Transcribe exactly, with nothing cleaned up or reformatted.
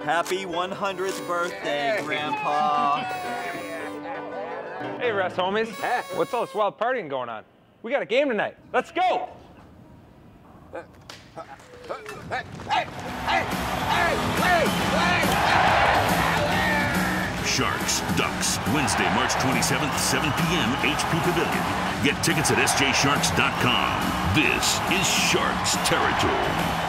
Happy one hundredth birthday, Grandpa. Hey, Russ, homies. What's all this wild partying going on? We got a game tonight. Let's go! Sharks, Ducks, Wednesday, March twenty-seventh, seven p m H P Pavilion. Get tickets at S J Sharks dot com. This is Sharks territory.